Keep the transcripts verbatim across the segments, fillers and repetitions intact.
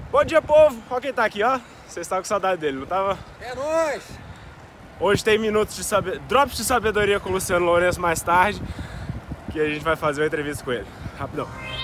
Bom dia, povo! Olha quem tá aqui, ó. Vocês estavam com saudade dele, não tava? É nóis! Hoje tem minutos de saber... drops de sabedoria com o Luciano Lourenço mais tarde, que a gente vai fazer uma entrevista com ele. Rapidão.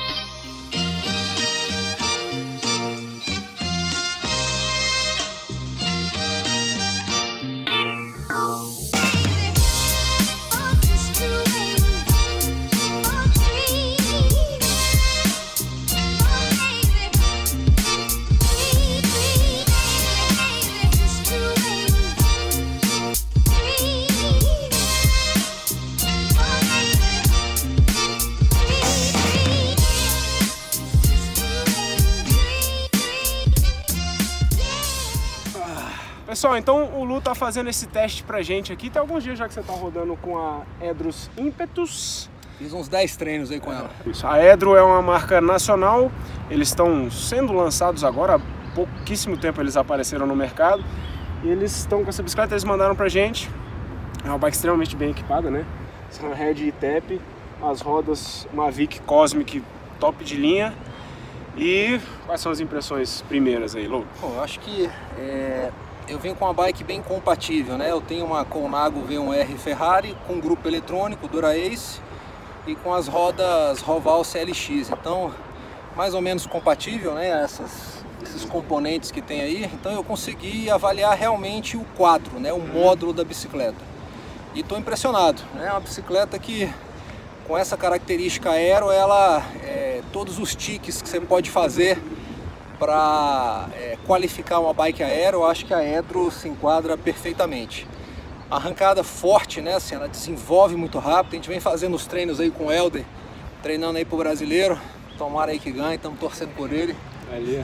Pessoal, então o Lu tá fazendo esse teste pra gente aqui. Tem alguns dias já que você tá rodando com a Edros Impetus. Fiz uns dez treinos aí com ela. Isso. A Edro é uma marca nacional. Eles estão sendo lançados agora. Há pouquíssimo tempo eles apareceram no mercado. E eles estão com essa bicicleta, eles mandaram pra gente. É uma bike extremamente bem equipada, né? Sunhead e Tep. As rodas Mavic Cosmic top de linha. E quais são as impressões primeiras aí, Lu? Bom, eu acho que é... eu venho com uma bike bem compatível, né? Eu tenho uma Colnago V um R Ferrari com grupo eletrônico Dura-Ace e com as rodas Roval C L X. Então, mais ou menos compatível, né? Essas, esses componentes que tem aí. Então eu consegui avaliar realmente o quadro, né? O módulo da bicicleta. E estou impressionado, né? Uma bicicleta que, com essa característica aero, ela, é, todos os tiques que você pode fazer para é, qualificar uma bike aero, eu acho que a Edro se enquadra perfeitamente. Arrancada forte, né? Assim, ela desenvolve muito rápido. A gente vem fazendo os treinos aí com o Helder, treinando aí pro brasileiro. Tomara aí que ganhe, estamos torcendo por ele. Ali.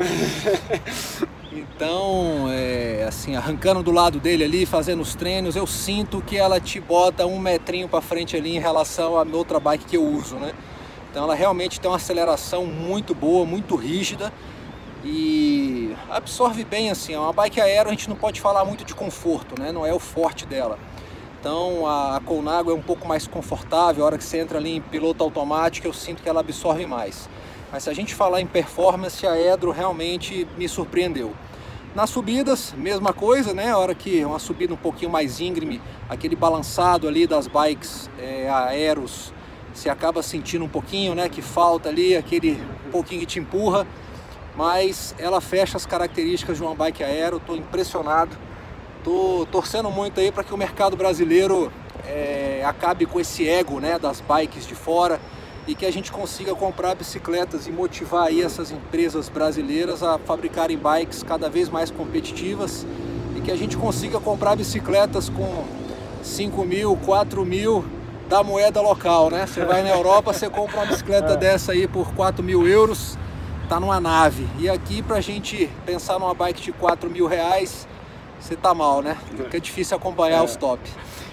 Então, é, assim, arrancando do lado dele ali, fazendo os treinos, eu sinto que ela te bota um metrinho para frente ali em relação à outra bike que eu uso, né? Então ela realmente tem uma aceleração muito boa, muito rígida. E absorve bem, assim, é uma bike aero, a gente não pode falar muito de conforto, né? Não é o forte dela. Então a Colnago é um pouco mais confortável, a hora que você entra ali em piloto automático eu sinto que ela absorve mais. Mas se a gente falar em performance, a Edro realmente me surpreendeu. Nas subidas, mesma coisa, né? A hora que é uma subida um pouquinho mais íngreme, aquele balançado ali das bikes é, aeros, você acaba sentindo um pouquinho, né? Que falta ali, aquele pouquinho que te empurra. Mas ela fecha as características de uma bike aero, estou impressionado, estou torcendo muito aí para que o mercado brasileiro é, acabe com esse ego, né, das bikes de fora e que a gente consiga comprar bicicletas e motivar aí essas empresas brasileiras a fabricarem bikes cada vez mais competitivas e que a gente consiga comprar bicicletas com cinco mil, quatro mil da moeda local, né? Você vai na Europa, você compra uma bicicleta dessa aí por quatro mil euros, tá numa nave. E aqui pra gente pensar numa bike de quatro mil reais, você tá mal, né? Fica difícil acompanhar é. os top.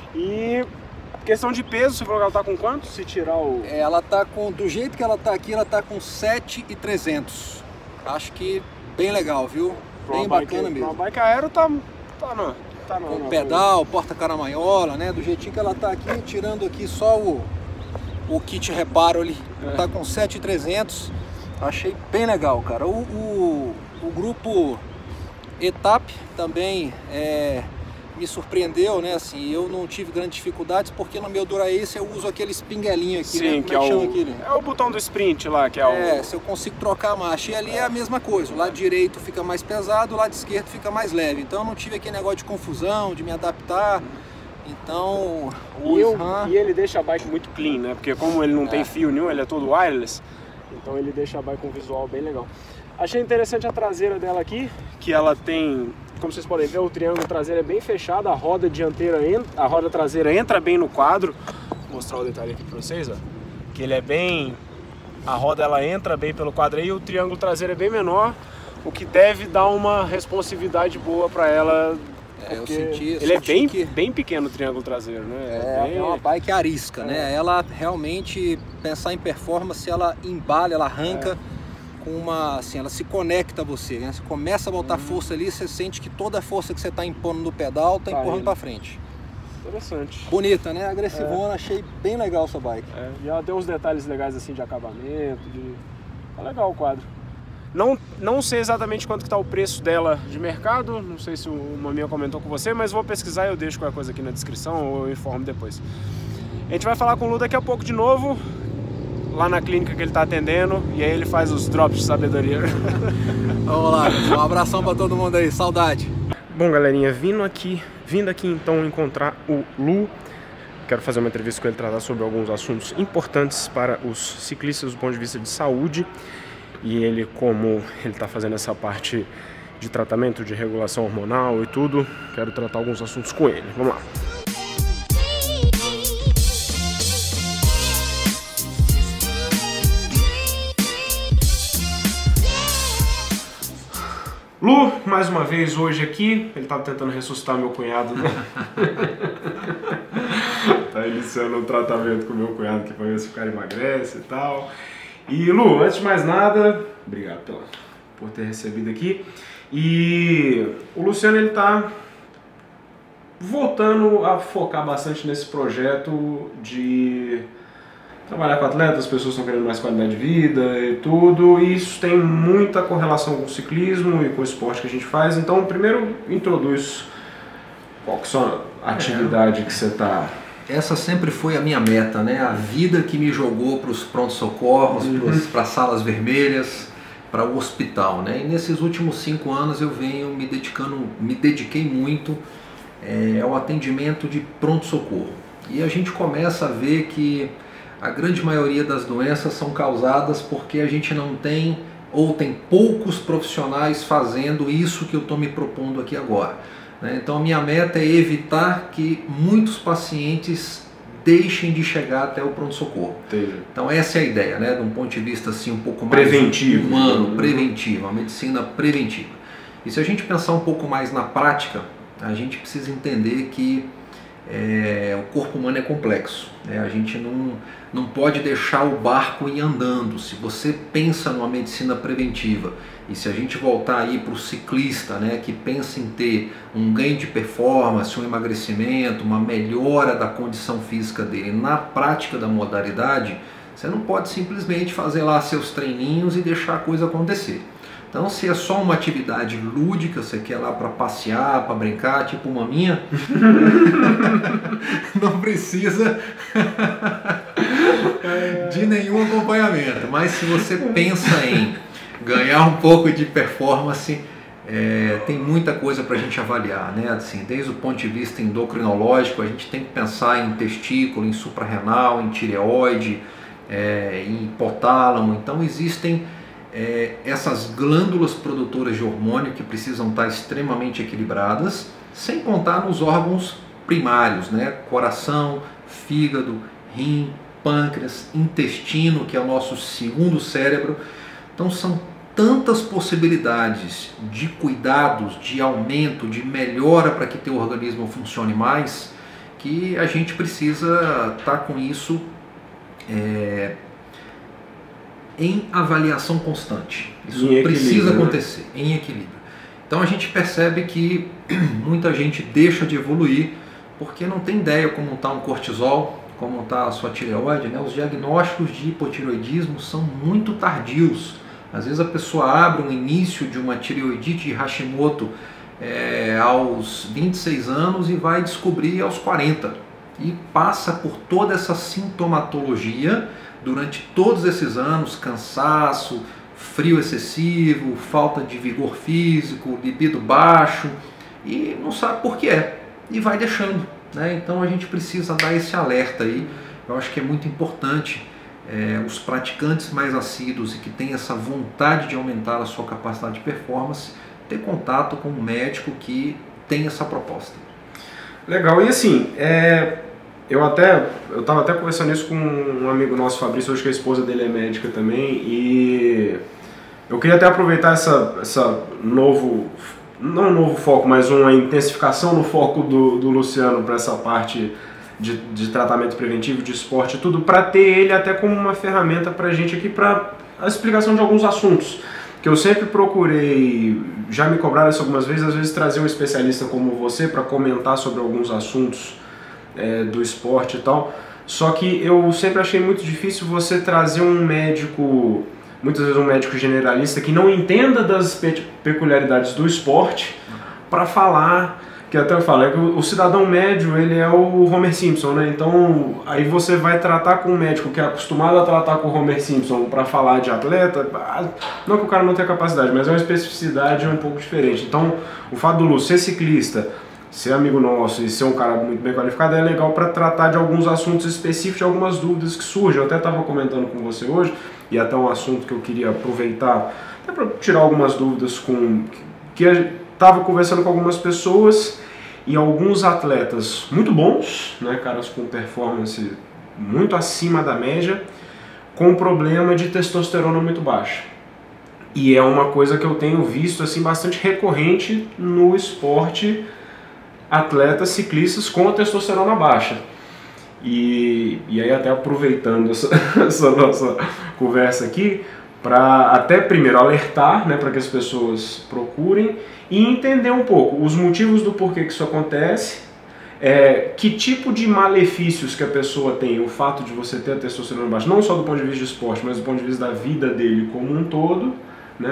E questão de peso, você falou que ela tá com quanto? Se tirar o... Ela tá com, do jeito que ela tá aqui, ela tá com sete mil e trezentos. Acho que bem legal, viu? Pra bem bike, bacana mesmo. Uma bike aero tá, tá não. Tá não, com não, pedal, porta-caramanhola, né? Do jeitinho que ela tá aqui, tirando aqui só o, o kit reparo ali. É. Tá com sete mil e trezentos. Achei bem legal, cara. O, o, o grupo Etap também é, me surpreendeu, né? Assim, eu não tive grandes dificuldades porque no meu Dura-Ace eu uso aquele espinguelinho aqui, Sim, né? que é, o, aquele? é o botão do sprint lá, que é, é o... se eu consigo trocar a marcha. E ali é a mesma coisa. O lado direito fica mais pesado, o lado esquerdo fica mais leve. Então eu não tive aquele negócio de confusão, de me adaptar. Então... E, eu, e ele deixa a bike muito clean, né? Porque como ele não é. tem fio nenhum, ele é todo wireless. Então ele deixa a bike com um visual bem legal. Achei interessante a traseira dela aqui, que ela tem, como vocês podem ver, o triângulo traseiro é bem fechado, a roda dianteira, a roda traseira entra bem no quadro. Vou mostrar o detalhe aqui para vocês, ó. Que ele é bem, a roda ela entra bem pelo quadro aí, o triângulo traseiro é bem menor, o que deve dar uma responsividade boa para ela. É, eu senti, eu ele é bem, que... bem pequeno o triângulo traseiro, né? É, bem... é uma bike arisca, é. né? Ela realmente, pensar em performance, ela embala, ela arranca é. com uma, assim, ela se conecta a você, né? Você começa a botar hum. força ali, você sente que toda a força que você está impondo no pedal está tá empurrando para frente. Interessante. Bonita, né? Agressivona, é. achei bem legal essa bike. É. E ela tem uns detalhes legais assim de acabamento, de... tá legal o quadro. Não, não sei exatamente quanto que tá o preço dela de mercado, não sei se o Maminha comentou com você, mas vou pesquisar e eu deixo qualquer coisa aqui na descrição ou eu informo depois. A gente vai falar com o Lu daqui a pouco de novo, lá na clínica que ele tá atendendo, e aí ele faz os drops de sabedoria. Vamos lá, um abração pra todo mundo aí, saudade. Bom, galerinha, vindo aqui, vindo aqui então encontrar o Lu. Quero fazer uma entrevista com ele, tratar sobre alguns assuntos importantes para os ciclistas do ponto de vista de saúde. E ele, como ele está fazendo essa parte de tratamento, de regulação hormonal e tudo, quero tratar alguns assuntos com ele. Vamos lá. Lu, mais uma vez hoje aqui, ele estava tentando ressuscitar meu cunhado, né? Tá iniciando um tratamento com o meu cunhado aqui para ver se o cara emagrece e tal. E Lu, antes de mais nada, obrigado pela, por ter recebido aqui. E o Luciano, ele tá voltando a focar bastante nesse projeto de trabalhar com atletas, as pessoas estão querendo mais qualidade de vida e tudo, e isso tem muita correlação com o ciclismo e com o esporte que a gente faz. Então, primeiro, introduz qual que é a atividade que você está... Essa sempre foi a minha meta, né? A vida que me jogou para os prontos-socorros, uhum. para as salas vermelhas, para o hospital, né? E nesses últimos cinco anos eu venho me dedicando, me dediquei muito é, ao atendimento de pronto-socorro. E a gente começa a ver que a grande maioria das doenças são causadas porque a gente não tem ou tem poucos profissionais fazendo isso que eu estou me propondo aqui agora. Então a minha meta é evitar que muitos pacientes deixem de chegar até o pronto-socorro. Então essa é a ideia, né? De um ponto de vista assim, um pouco mais preventivo, humano, preventivo, a medicina preventiva. E se a gente pensar um pouco mais na prática, a gente precisa entender que é, o corpo humano é complexo, né? A gente não, não pode deixar o barco ir andando. Se você pensa numa medicina preventiva, e se a gente voltar aí para o ciclista, né, que pensa em ter um ganho de performance, um emagrecimento, uma melhora da condição física dele na prática da modalidade, você não pode simplesmente fazer lá seus treininhos e deixar a coisa acontecer. Então, se é só uma atividade lúdica, você quer lá para passear, para brincar, tipo uma minha, não precisa de nenhum acompanhamento. Mas se você pensa em ganhar um pouco de performance, é, tem muita coisa para a gente avaliar, né? Assim, desde o ponto de vista endocrinológico, a gente tem que pensar em testículo, em suprarrenal, em tireoide, é, em hipotálamo. Então existem é, essas glândulas produtoras de hormônio que precisam estar extremamente equilibradas, sem contar nos órgãos primários, né? Coração, fígado, rim, pâncreas, intestino, que é o nosso segundo cérebro. Então são tantas possibilidades de cuidados, de aumento, de melhora para que teu organismo funcione mais, que a gente precisa estar com isso é, em avaliação constante. Isso precisa acontecer, né? Em equilíbrio. Então a gente percebe que muita gente deixa de evoluir porque não tem ideia como está um cortisol, como está a sua tireoide, né? Os diagnósticos de hipotireoidismo são muito tardios. Às vezes a pessoa abre um início de uma tireoidite de Hashimoto é, aos vinte e seis anos e vai descobrir aos quarenta. E passa por toda essa sintomatologia durante todos esses anos, cansaço, frio excessivo, falta de vigor físico, libido baixo, e não sabe por que é, e vai deixando, né? Então a gente precisa dar esse alerta aí. Eu acho que é muito importante É, os praticantes mais assíduos e que têm essa vontade de aumentar a sua capacidade de performance, ter contato com um médico que tem essa proposta. Legal, e assim, é, eu até eu estava até conversando isso com um amigo nosso, Fabrício, hoje que a esposa dele é médica também, e eu queria até aproveitar essa, essa novo, não um novo foco, mas uma intensificação no foco do, do Luciano para essa parte De, de tratamento preventivo, de esporte e tudo, para ter ele até como uma ferramenta para a gente aqui, para a explicação de alguns assuntos, que eu sempre procurei, já me cobraram isso algumas vezes, às vezes trazer um especialista como você para comentar sobre alguns assuntos é, do esporte e tal, só que eu sempre achei muito difícil você trazer um médico muitas vezes um médico generalista que não entenda das pe peculiaridades do esporte para falar, que até eu falo, é que o cidadão médio ele é o Homer Simpson, né? Então aí você vai tratar com um médico que é acostumado a tratar com o Homer Simpson para falar de atleta, não que o cara não tenha capacidade, mas é uma especificidade um pouco diferente. Então o fato do Lúcio ser ciclista, ser amigo nosso e ser um cara muito bem qualificado é legal para tratar de alguns assuntos específicos, de algumas dúvidas que surgem. Eu até estava comentando com você hoje, e até um assunto que eu queria aproveitar até para tirar algumas dúvidas com que estava conversando com algumas pessoas e alguns atletas muito bons, né, caras com performance muito acima da média, com problema de testosterona muito baixa. E é uma coisa que eu tenho visto assim bastante recorrente no esporte, atletas ciclistas com a testosterona baixa. E, e aí até aproveitando essa, essa nossa conversa aqui, para até primeiro alertar, né, para que as pessoas procurem e entender um pouco os motivos do porquê que isso acontece, é, que tipo de malefícios que a pessoa tem, o fato de você ter a testosterona baixa, não só do ponto de vista de esporte, mas do ponto de vista da vida dele como um todo, né?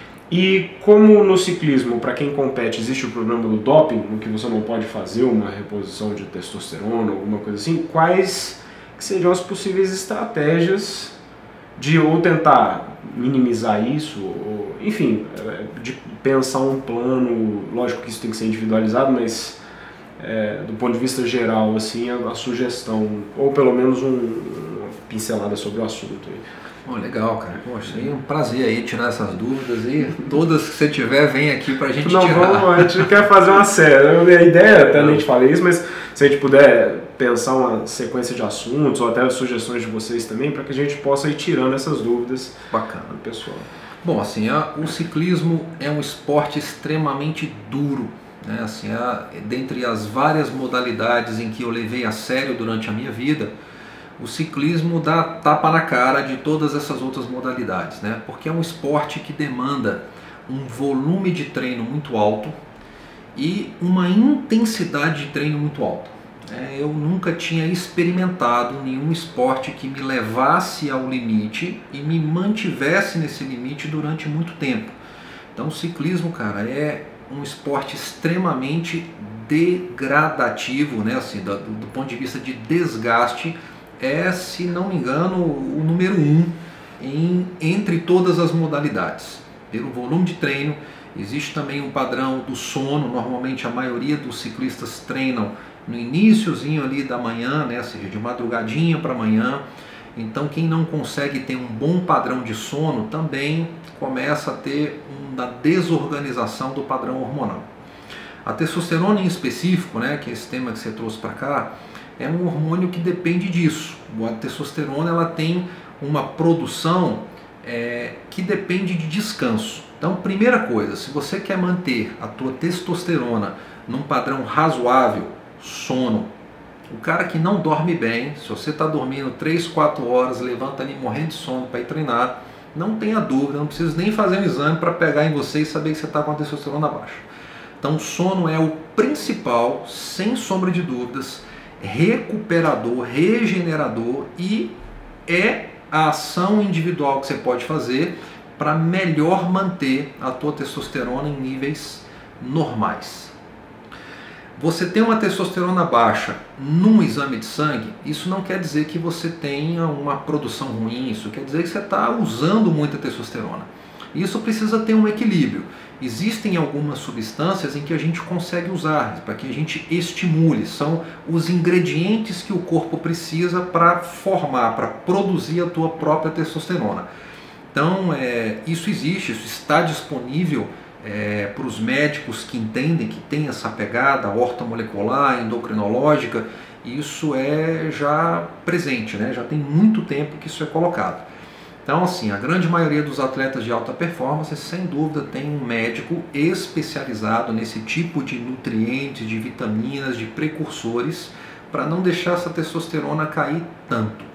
E como no ciclismo, para quem compete, existe o problema do doping, no que você não pode fazer uma reposição de testosterona, alguma coisa assim, quais que seriam as possíveis estratégias de ou tentar minimizar isso, ou, enfim, de pensar um plano, lógico que isso tem que ser individualizado, mas é, do ponto de vista geral, assim, a, a sugestão, ou pelo menos um, uma pincelada sobre o assunto aí. Oh, legal, cara. Poxa, é um prazer aí tirar essas dúvidas e todas que você tiver, vem aqui pra gente não, tirar. Vamos, a gente quer fazer uma série. A ideia, até nem te falei isso, mas se a gente puder pensar uma sequência de assuntos ou até sugestões de vocês também, para que a gente possa ir tirando essas dúvidas. Bacana, pessoal. Bom, assim, a, o ciclismo é um esporte extremamente duro, né? Assim, a, dentre as várias modalidades em que eu levei a sério durante a minha vida, o ciclismo dá tapa na cara de todas essas outras modalidades, né? Porque é um esporte que demanda um volume de treino muito alto e uma intensidade de treino muito alta. É, eu nunca tinha experimentado nenhum esporte que me levasse ao limite e me mantivesse nesse limite durante muito tempo. Então o ciclismo, cara, é um esporte extremamente degradativo, né? Assim, do, do ponto de vista de desgaste, é, se não me engano, o número um em, entre todas as modalidades. Pelo volume de treino, existe também um padrão do sono. Normalmente a maioria dos ciclistas treinam no iniciozinho ali da manhã, né, ou seja, de madrugadinha para amanhã. Então quem não consegue ter um bom padrão de sono também começa a ter uma desorganização do padrão hormonal. A testosterona em específico, né, que é esse tema que você trouxe para cá, é um hormônio que depende disso. A testosterona ela tem uma produção é, que depende de descanso. Então, primeira coisa, se você quer manter a tua testosterona num padrão razoável, sono. O cara que não dorme bem, se você está dormindo três, quatro horas, levanta ali morrendo de sono para ir treinar, não tenha dúvida, não precisa nem fazer um exame para pegar em você e saber que você está com a testosterona baixa. Então, o sono é o principal, sem sombra de dúvidas, recuperador, regenerador e é a ação individual que você pode fazer para melhor manter a tua testosterona em níveis normais. Você tem uma testosterona baixa num exame de sangue, isso não quer dizer que você tenha uma produção ruim, isso quer dizer que você está usando muita testosterona. Isso precisa ter um equilíbrio. Existem algumas substâncias em que a gente consegue usar, para que a gente estimule, são os ingredientes que o corpo precisa para formar, para produzir a tua própria testosterona. Então, é, isso existe, isso está disponível é, para os médicos que entendem que tem essa pegada ortomolecular, endocrinológica, isso é já presente, né? Já tem muito tempo que isso é colocado. Então, assim, a grande maioria dos atletas de alta performance, sem dúvida, tem um médico especializado nesse tipo de nutrientes, de vitaminas, de precursores, para não deixar essa testosterona cair tanto.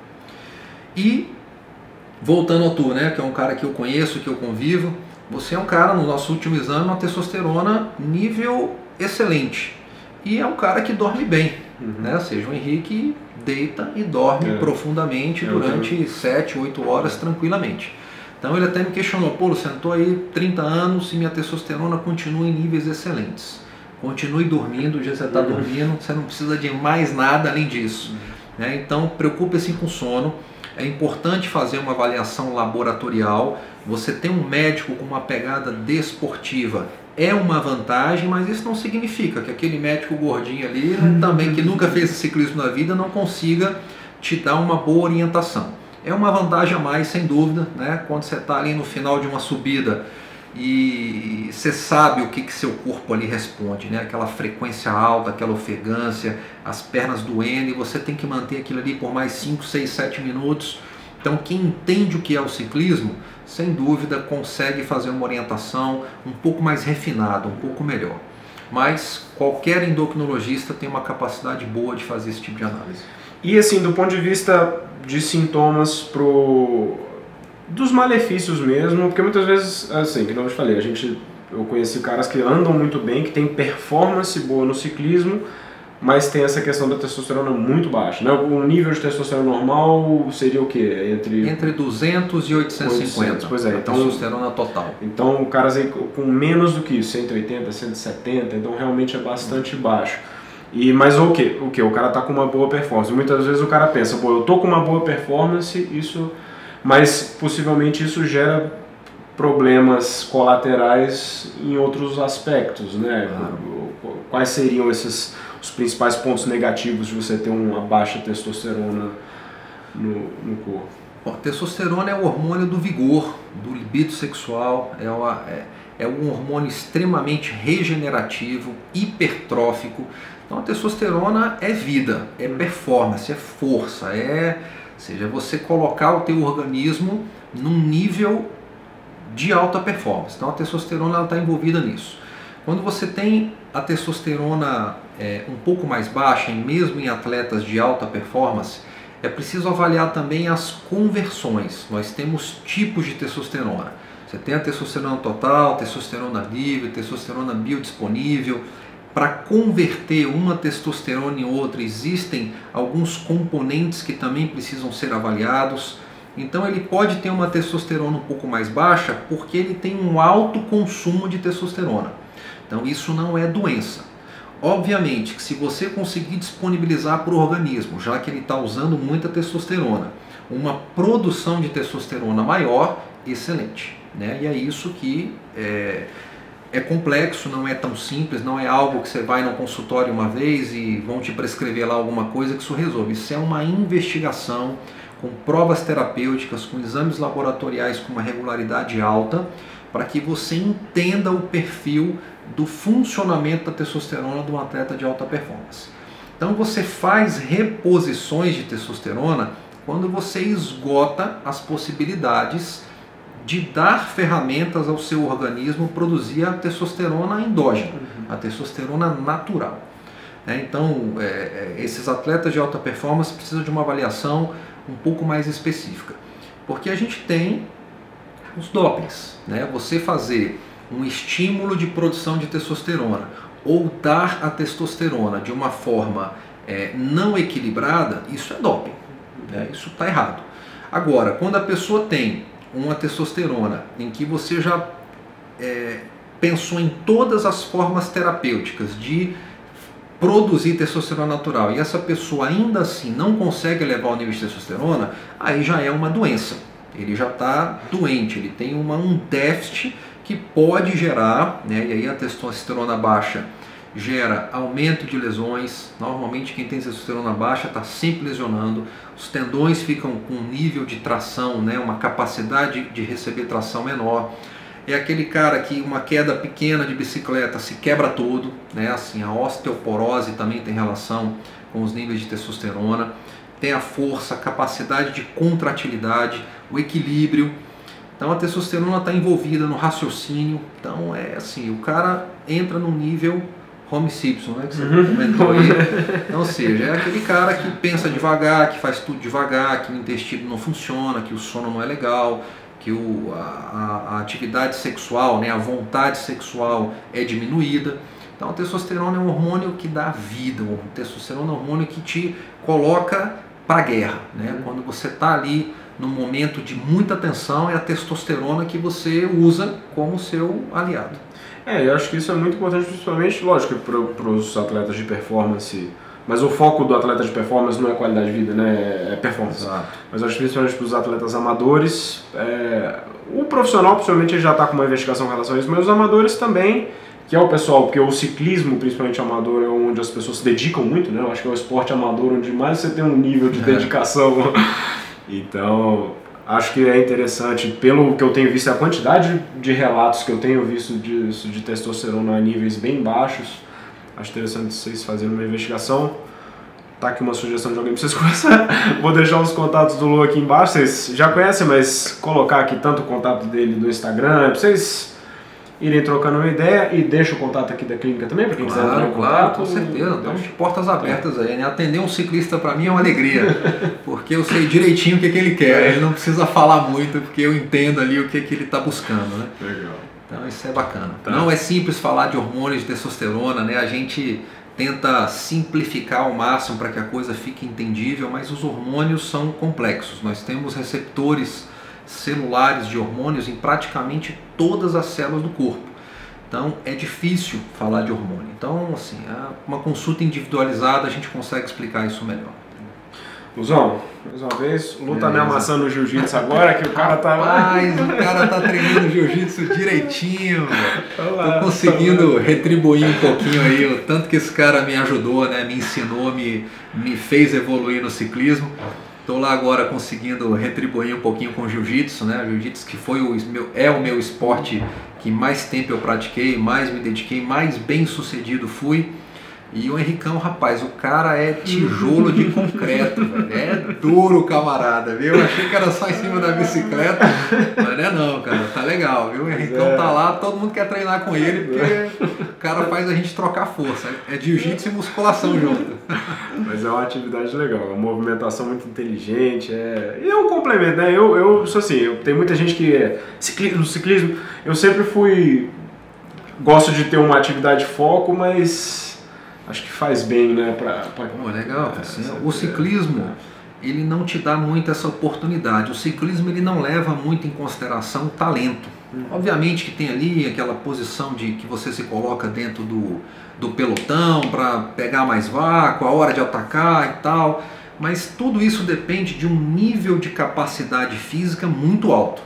E, voltando ao tu, né, que é um cara que eu conheço, que eu convivo, você é um cara, no nosso último exame, uma testosterona nível excelente. E é um cara que dorme bem, uhum. né? Ou seja, o Henrique deita e dorme é. profundamente é, durante sete, oito horas tranquilamente. Então ele até me questionou, pô, Luciano, estou aí trinta anos e minha testosterona continua em níveis excelentes. Continue dormindo, o dia que você está dormindo, você não precisa de mais nada além disso. Uhum. Né? Então preocupe-se com sono. É importante fazer uma avaliação laboratorial. Você ter um médico com uma pegada desportiva é uma vantagem, mas isso não significa que aquele médico gordinho ali, né, também que nunca fez ciclismo na vida, não consiga te dar uma boa orientação. É uma vantagem a mais, sem dúvida, né? Quando você está ali no final de uma subida e você sabe o que, que seu corpo ali responde, né? Aquela frequência alta, aquela ofegância, as pernas doendo, e você tem que manter aquilo ali por mais cinco, seis, sete minutos. Então quem entende o que é o ciclismo, sem dúvida consegue fazer uma orientação um pouco mais refinada, um pouco melhor. Mas qualquer endocrinologista tem uma capacidade boa de fazer esse tipo de análise. E assim, do ponto de vista de sintomas pro... dos malefícios mesmo, porque muitas vezes, assim, como eu te falei, a gente, eu conheci caras que andam muito bem, que tem performance boa no ciclismo, mas tem essa questão da testosterona muito baixa, né? O nível de testosterona normal seria o quê? Entre, Entre duzentos e oitocentos e cinquenta, oitocentos, pois é, então, testosterona total. Então, caras aí com menos do que isso, cento e oitenta, cento e setenta, então realmente é bastante hum. baixo. E, mas o que? O que? O cara tá com uma boa performance. Muitas vezes o cara pensa, pô, eu tô com uma boa performance, isso, mas possivelmente isso gera problemas colaterais em outros aspectos, né? Claro. Quais seriam esses os principais pontos negativos de você ter uma baixa testosterona no, no corpo? Bom, testosterona é o hormônio do vigor, do libido sexual, é, uma, é, é um hormônio extremamente regenerativo, hipertrófico. Então a testosterona é vida, é performance, é força, é, ou seja, você colocar o teu organismo num nível de alta performance. Então a testosterona está envolvida nisso. Quando você tem a testosterona é, um pouco mais baixa, mesmo em atletas de alta performance, é preciso avaliar também as conversões. Nós temos tipos de testosterona. Você tem a testosterona total, testosterona livre, testosterona biodisponível. Para converter uma testosterona em outra, existem alguns componentes que também precisam ser avaliados. Então ele pode ter uma testosterona um pouco mais baixa porque ele tem um alto consumo de testosterona. Então isso não é doença. Obviamente que se você conseguir disponibilizar para o organismo, já que ele está usando muita testosterona, uma produção de testosterona maior, excelente. Né? E é isso que é, é complexo, não é tão simples, não é algo que você vai no consultório uma vez e vão te prescrever lá alguma coisa que isso resolve. Isso é uma investigação com provas terapêuticas, com exames laboratoriais com uma regularidade alta, para que você entenda o perfil do funcionamento da testosterona de um atleta de alta performance. Então você faz reposições de testosterona quando você esgota as possibilidades de dar ferramentas ao seu organismo produzir a testosterona endógena, a testosterona natural. Então é, esses atletas de alta performance precisam de uma avaliação um pouco mais específica, porque a gente tem os dopings, né? Você fazer um estímulo de produção de testosterona ou dar a testosterona de uma forma é, não equilibrada, isso é doping, né? Isso está errado. Agora, quando a pessoa tem uma testosterona em que você já é, pensou em todas as formas terapêuticas de produzir testosterona natural e essa pessoa ainda assim não consegue elevar o nível de testosterona, aí já é uma doença. Ele já está doente, ele tem uma, um déficit que pode gerar, né, e aí a testosterona baixa gera aumento de lesões. Normalmente quem tem testosterona baixa está sempre lesionando, os tendões ficam com um nível de tração, né, uma capacidade de receber tração menor. É aquele cara que uma queda pequena de bicicleta se quebra todo, né, assim, a osteoporose também tem relação com os níveis de testosterona. Tem a força, a capacidade de contratilidade, o equilíbrio. Então a testosterona está envolvida no raciocínio. Então é assim, o cara entra num nível Homer Simpson, né, que você uhum. comentou aí. Então, ou seja, é aquele cara que pensa devagar, que faz tudo devagar, que o intestino não funciona, que o sono não é legal, que o, a, a atividade sexual, né, a vontade sexual é diminuída. Então a testosterona é um hormônio que dá vida, a testosterona é um hormônio que te coloca para a guerra, né? Quando você está ali num momento de muita tensão, é a testosterona que você usa como seu aliado. É, eu acho que isso é muito importante, principalmente, lógico, para os atletas de performance, mas o foco do atleta de performance não é qualidade de vida, né? É performance. Exato. Mas eu acho que principalmente para os atletas amadores, é, o profissional principalmente já está com uma investigação em relação a isso, mas os amadores também, que é o pessoal, porque o ciclismo, principalmente amador, é onde as pessoas se dedicam muito, né? Eu acho que é o esporte amador onde mais você tem um nível de dedicação. Então, acho que é interessante, pelo que eu tenho visto, a quantidade de relatos que eu tenho visto disso, de testosterona a níveis bem baixos. Acho interessante vocês fazerem uma investigação. Tá aqui uma sugestão de alguém para vocês conversar. Vou deixar os contatos do Lu aqui embaixo. Vocês já conhecem, mas colocar aqui tanto o contato dele do Instagram, para vocês irem trocando uma ideia, e deixa o contato aqui da clínica também, para quem quiser entrar em claro, contato. Com certeza, estamos de portas abertas aí, né? Atender um ciclista para mim é uma alegria, porque eu sei direitinho o que, que ele quer, ele não precisa falar muito, porque eu entendo ali o que, que ele está buscando, né? Legal. Então isso é bacana. Tá. Não é simples falar de hormônios de testosterona, né? A gente tenta simplificar ao máximo para que a coisa fique entendível, mas os hormônios são complexos. Nós temos receptores celulares de hormônios em praticamente todas as células do corpo. Então é difícil falar de hormônio. Então, assim, uma consulta individualizada a gente consegue explicar isso melhor. Luzão, mais uma vez, o Lu tá me amassando no jiu-jitsu agora, que o cara tá... Mas o cara tá treinando jiu-jitsu direitinho, tô conseguindo retribuir um pouquinho aí o tanto que esse cara me ajudou, né? Me ensinou, me, me fez evoluir no ciclismo. Estou lá agora conseguindo retribuir um pouquinho com o jiu-jitsu, né? Jiu-jitsu que foi o meu, é o meu esporte que mais tempo eu pratiquei, mais me dediquei, mais bem sucedido fui. E o Henricão, rapaz, o cara é tijolo de concreto, velho. É duro, camarada, viu? Eu achei que era só em cima da bicicleta, mas não é não, cara. Tá legal, viu? O Henricão tá lá, todo mundo quer treinar com ele, porque o cara faz a gente trocar força. É jiu-jitsu e musculação junto. Mas é uma atividade legal, é uma movimentação muito inteligente, é... e é um complemento, né? Eu, eu sou assim, eu, tem muita gente que é ciclismo, ciclismo, eu sempre fui, gosto de ter uma atividade foco, mas acho que faz bem, né? Pra, pra... Pô, legal. É, assim, o ciclismo, ele não te dá muito essa oportunidade. O ciclismo, ele não leva muito em consideração o talento. Hum. Obviamente que tem ali aquela posição de que você se coloca dentro do, do pelotão para pegar mais vácuo, a hora de atacar e tal. Mas tudo isso depende de um nível de capacidade física muito alto.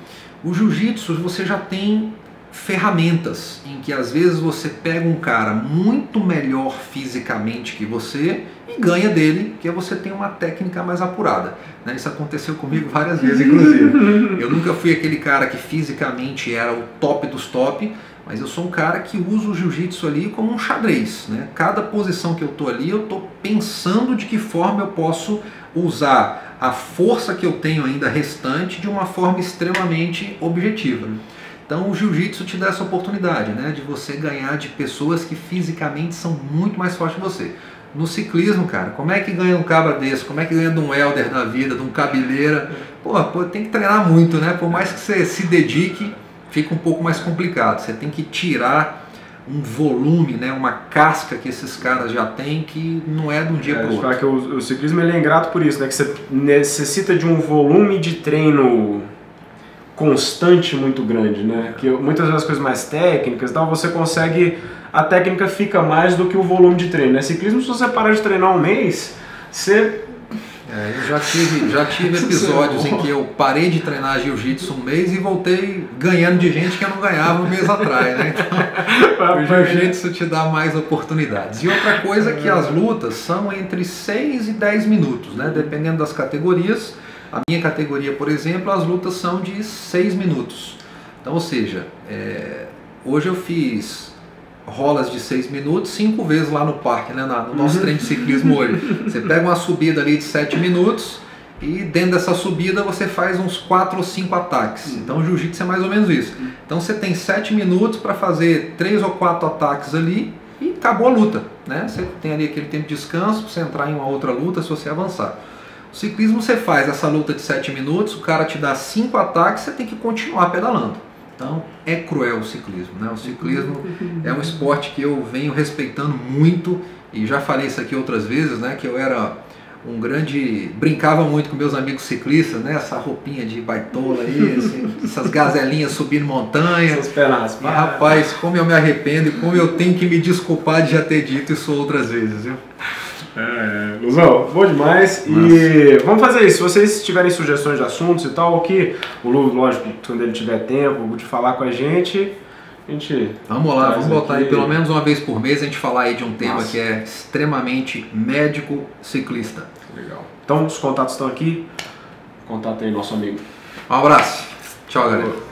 O jiu-jitsu, você já tem ferramentas em que às vezes você pega um cara muito melhor fisicamente que você e ganha dele, que é você tem uma técnica mais apurada, né? Isso aconteceu comigo várias vezes, inclusive. Eu nunca fui aquele cara que fisicamente era o top dos top, mas eu sou um cara que usa o jiu-jitsu ali como um xadrez, né? Cada posição que eu tô ali, eu tô pensando de que forma eu posso usar a força que eu tenho ainda restante de uma forma extremamente objetiva. Então o jiu-jitsu te dá essa oportunidade, né, de você ganhar de pessoas que fisicamente são muito mais fortes que você. No ciclismo, cara, como é que ganha um cabra desse? Como é que ganha de um Helder da vida, de um Cabeleira? Pô, pô, tem que treinar muito, né? Por mais que você se dedique, fica um pouco mais complicado. Você tem que tirar um volume, né, uma casca que esses caras já têm, que não é de um dia para o outro. Que o, o ciclismo ele é ingrato por isso, né? Que você necessita de um volume de treino constante muito grande, né? Que muitas vezes as coisas mais técnicas, então você consegue, a técnica fica mais do que o volume de treino, né? Ciclismo, se você parar de treinar um mês, você... É, eu já tive, já tive episódios em que eu parei de treinar jiu-jitsu um mês e voltei ganhando de gente que eu não ganhava um mês atrás, né? Então, o jiu-jitsu te dá mais oportunidades. E outra coisa é que as lutas são entre seis e dez minutos, né? Dependendo das categorias. A minha categoria, por exemplo, as lutas são de seis minutos. Então, ou seja, é, hoje eu fiz rolas de seis minutos cinco vezes lá no parque, né, no nosso treino de ciclismo hoje. Você pega uma subida ali de sete minutos e dentro dessa subida você faz uns quatro ou cinco ataques. Então o jiu-jitsu é mais ou menos isso. Então você tem sete minutos para fazer três ou quatro ataques ali e acabou a luta, né? Você tem ali aquele tempo de descanso para você entrar em uma outra luta se você avançar. O ciclismo você faz essa luta de sete minutos, o cara te dá cinco ataques, você tem que continuar pedalando. Então é cruel o ciclismo, né? O ciclismo é um esporte que eu venho respeitando muito, e já falei isso aqui outras vezes, né? Que eu era um grande... Brincava muito com meus amigos ciclistas, né? Essa roupinha de baitola aí, assim, essas gazelinhas subindo montanha. Essas pernas. E, rapaz, como eu me arrependo e como eu tenho que me desculpar de já ter dito isso outras vezes, viu? É, Luzão, bom demais. Nossa. E vamos fazer isso. Se vocês tiverem sugestões de assuntos e tal, o que o Lu, lógico, quando ele tiver tempo de falar com a gente, a gente... Vamos lá, vamos botar aqui. Aí pelo menos uma vez por mês a gente falar aí de um tema Nossa. que é extremamente médico-ciclista. Legal. Então os contatos estão aqui. Contato aí nosso amigo. Um abraço. Tchau, galera.